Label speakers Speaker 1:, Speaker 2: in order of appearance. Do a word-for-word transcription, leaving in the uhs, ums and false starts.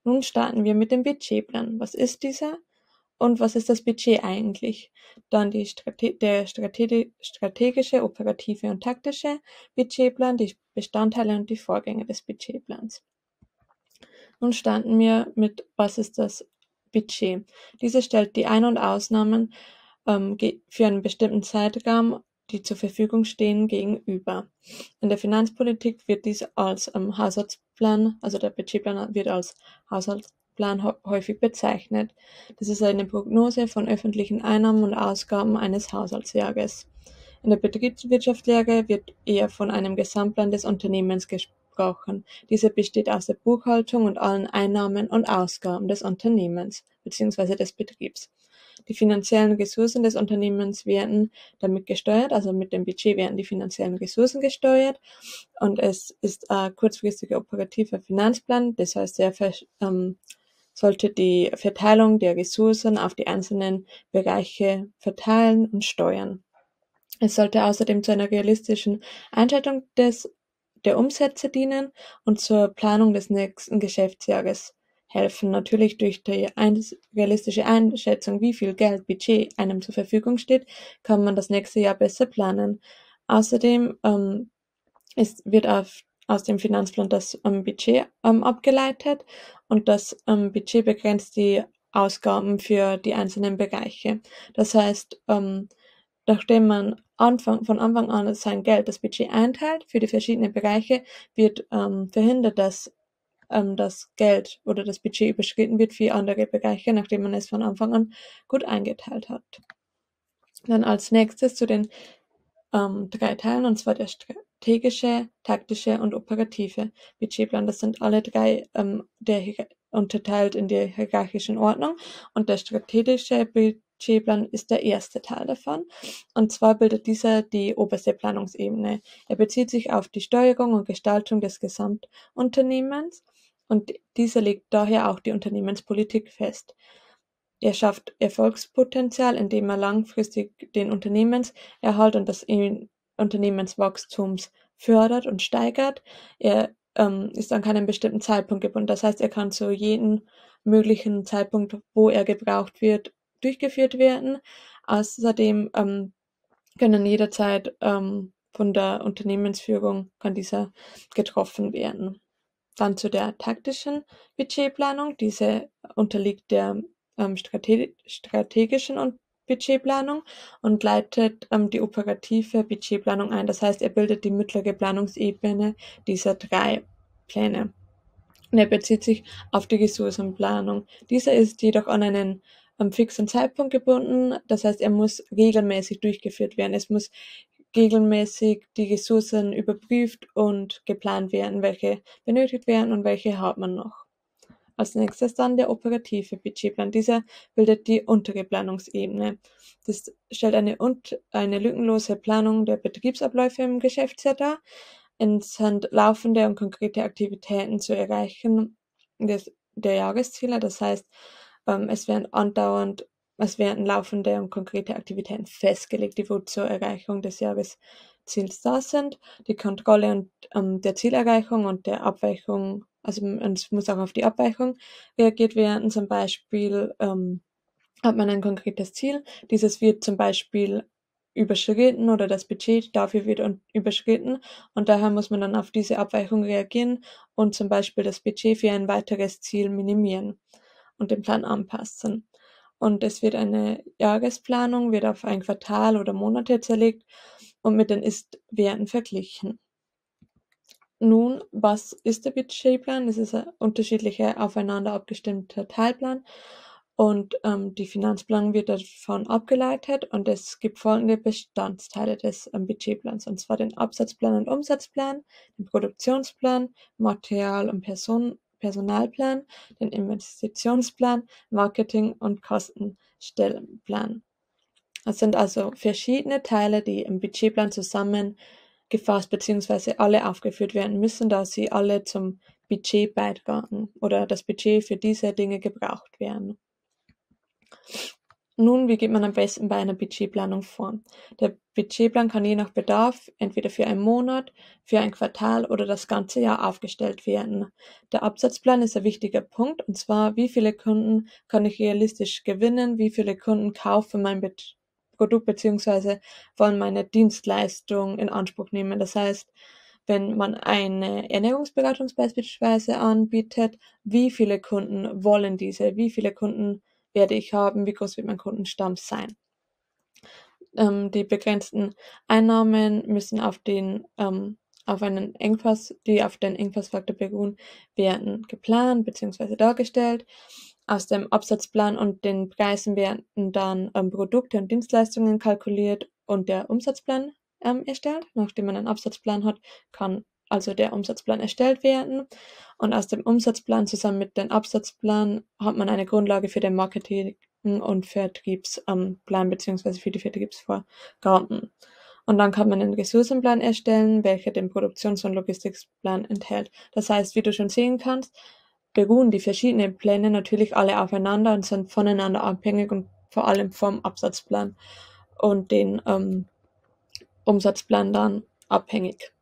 Speaker 1: Nun starten wir mit dem Budgetplan. Was ist dieser und was ist das Budget eigentlich? Dann die Strate der Strate strategische, operative und taktische Budgetplan, die Bestandteile und die Vorgänge des Budgetplans. Nun starten wir mit, was ist das Budget? Diese stellt die Ein- und Ausnahmen ähm, für einen bestimmten Zeitraum, die zur Verfügung stehen, gegenüber. In der Finanzpolitik wird dies als ähm, Haushaltsplan, also der Budgetplan wird als Haushaltsplan häufig bezeichnet. Das ist eine Prognose von öffentlichen Einnahmen und Ausgaben eines Haushaltsjahres. In der Betriebswirtschaftslehre wird eher von einem Gesamtplan des Unternehmens gesprochen. Dieser besteht aus der Buchhaltung und allen Einnahmen und Ausgaben des Unternehmens bzw. des Betriebs. Die finanziellen Ressourcen des Unternehmens werden damit gesteuert, also mit dem Budget werden die finanziellen Ressourcen gesteuert und es ist ein kurzfristiger operativer Finanzplan, das heißt, er ähm, sollte die Verteilung der Ressourcen auf die einzelnen Bereiche verteilen und steuern. Es sollte außerdem zu einer realistischen Einschätzung des, der Umsätze dienen und zur Planung des nächsten Geschäftsjahres helfen. Natürlich durch die ein, realistische Einschätzung, wie viel Geld, Budget einem zur Verfügung steht, kann man das nächste Jahr besser planen. Außerdem ähm, ist, wird auf, aus dem Finanzplan das ähm, Budget ähm, abgeleitet und das ähm, Budget begrenzt die Ausgaben für die einzelnen Bereiche. Das heißt, ähm, nachdem man Anfang, von Anfang an sein Geld, das Budget einteilt für die verschiedenen Bereiche, wird ähm, verhindert, dass ähm, das Geld oder das Budget überschritten wird für andere Bereiche, nachdem man es von Anfang an gut eingeteilt hat. Dann als nächstes zu den ähm, drei Teilen, und zwar der strategische, taktische und operative Budgetplan. Das sind alle drei ähm, der unterteilt in der hierarchischen Ordnung und der strategische Budgetplan ist der erste Teil davon. Und zwar bildet dieser die oberste Planungsebene. Er bezieht sich auf die Steuerung und Gestaltung des Gesamtunternehmens und dieser legt daher auch die Unternehmenspolitik fest. Er schafft Erfolgspotenzial, indem er langfristig den Unternehmenserhalt und das Unternehmenswachstums fördert und steigert. Er ähm, ist an keinen bestimmten Zeitpunkt gebunden. Das heißt, er kann zu jedem möglichen Zeitpunkt, wo er gebraucht wird, durchgeführt werden. Außerdem ähm, können jederzeit ähm, von der Unternehmensführung kann dieser getroffen werden. Dann zu der taktischen Budgetplanung. Diese unterliegt der ähm, strate strategischen und Budgetplanung und leitet ähm, die operative Budgetplanung ein. Das heißt, er bildet die mittlere Planungsebene dieser drei Pläne. Und er bezieht sich auf die Ressourcenplanung. Dieser ist jedoch an einen ähm, fixen Zeitpunkt gebunden. Das heißt, er muss regelmäßig durchgeführt werden. Es muss regelmäßig die Ressourcen überprüft und geplant werden, welche benötigt werden und welche hat man noch. Als nächstes dann der operative Budgetplan. Dieser bildet die untere Planungsebene. Das stellt eine, eine lückenlose Planung der Betriebsabläufe im Geschäftsjahr dar. Es sind laufende und konkrete Aktivitäten zu erreichen des, der Jahresziele. Das heißt, ähm, es werden andauernd, es werden laufende und konkrete Aktivitäten festgelegt, die wo zur Erreichung des Jahresziels da sind. Die Kontrolle und, ähm, der Zielerreichung und der Abweichung, also es muss auch auf die Abweichung reagiert werden. Zum Beispiel ähm, hat man ein konkretes Ziel. Dieses wird zum Beispiel überschritten oder das Budget dafür wird überschritten und daher muss man dann auf diese Abweichung reagieren und zum Beispiel das Budget für ein weiteres Ziel minimieren und den Plan anpassen. Und es wird eine Jahresplanung, wird auf ein Quartal oder Monate zerlegt und mit den Ist-Werten verglichen. Nun, was ist der Budgetplan? Es ist ein unterschiedlicher, aufeinander abgestimmter Teilplan und ähm, die Finanzplanung wird davon abgeleitet und es gibt folgende Bestandteile des ähm, Budgetplans, und zwar den Absatzplan und Umsatzplan, den Produktionsplan, Material- und Person Personalplan, den Investitionsplan, Marketing- und Kostenstellenplan. Es sind also verschiedene Teile, die im Budgetplan zusammengefasst bzw. alle aufgeführt werden müssen, da sie alle zum Budget beitragen oder das Budget für diese Dinge gebraucht werden. Nun, wie geht man am besten bei einer Budgetplanung vor? Der Budgetplan kann je nach Bedarf entweder für einen Monat, für ein Quartal oder das ganze Jahr aufgestellt werden. Der Absatzplan ist ein wichtiger Punkt, und zwar, wie viele Kunden kann ich realistisch gewinnen, wie viele Kunden kaufen mein Be Produkt bzw. wollen meine Dienstleistung in Anspruch nehmen. Das heißt, wenn man eine Ernährungsberatung beispielsweise anbietet, wie viele Kunden wollen diese, wie viele Kunden werde ich haben, wie groß wird mein Kundenstamm sein. Ähm, die begrenzten Einnahmen müssen auf den ähm, auf einen Engpass, die auf den Engpassfaktor beruhen, werden geplant bzw. dargestellt. Aus dem Absatzplan und den Preisen werden dann ähm, Produkte und Dienstleistungen kalkuliert und der Umsatzplan ähm, erstellt. Nachdem man einen Absatzplan hat, kann also der Umsatzplan erstellt werden. Und aus dem Umsatzplan zusammen mit dem Absatzplan hat man eine Grundlage für den Marketing- und Vertriebsplan ähm, bzw. für die Vertriebsvorgaben. Und dann kann man einen Ressourcenplan erstellen, welcher den Produktions- und Logistikplan enthält. Das heißt, wie du schon sehen kannst, beruhen die verschiedenen Pläne natürlich alle aufeinander und sind voneinander abhängig und vor allem vom Absatzplan und den ähm, Umsatzplan dann abhängig.